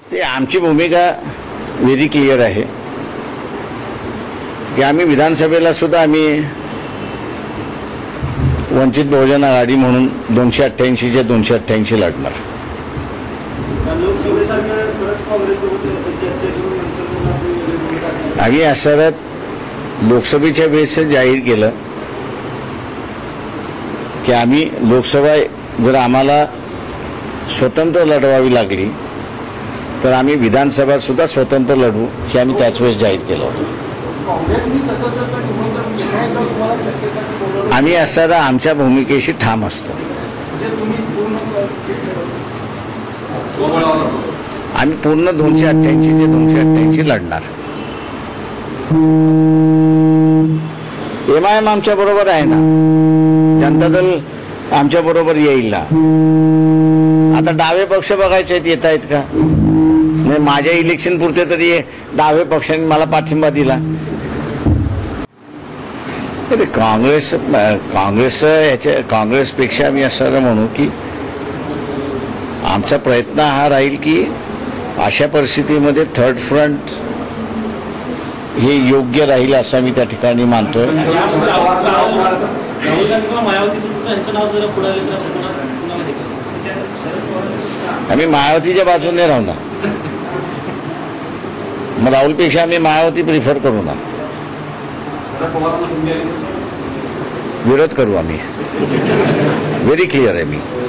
ते आमची भूमिका व्हेरी क्लिअर आहे की आम्ही विधानसभेला सुद्धा आम्ही वंचित बहुजन आघाडी म्हणून 288 चे 288 लढणार. आम्ही असं लोकसभेच्या वेळेस जाहीर केलं की आम्ही लोकसभा जर आम्हाला स्वतंत्र लढवावी लागली तर आम्ही विधानसभा सुद्धा स्वतंत्र लढवू हे आम्ही त्याच वेळेस जाहीर केलं होतं. आम्ही असं आमच्या भूमिकेशी ठाम असतो. आम्ही पूर्ण 288 चे 288 लढणार. MIM आमच्या बरोबर आहे ना, जनता दल आमच्या बरोबर येईल ना. आता डावे पक्ष बघायचे येत आहेत का? नाही, माझ्या इलेक्शन पुरते तरी डावे पक्षांनी मला पाठिंबा दिला. तरी काँग्रेसपेक्षा आम्ही असं म्हणू की आमचा प्रयत्न हा राहील की अशा परिस्थितीमध्ये थर्ड फ्रंट हे योग्य राहील असं मी त्या ठिकाणी मानतोय. आम्ही मायावतीच्या बाजूने राहू ना. मग राहुलपेक्षा आम्ही मायावती प्रिफर करू ना. विरोध करू आम्ही. व्हेरी क्लिअर आहे मी.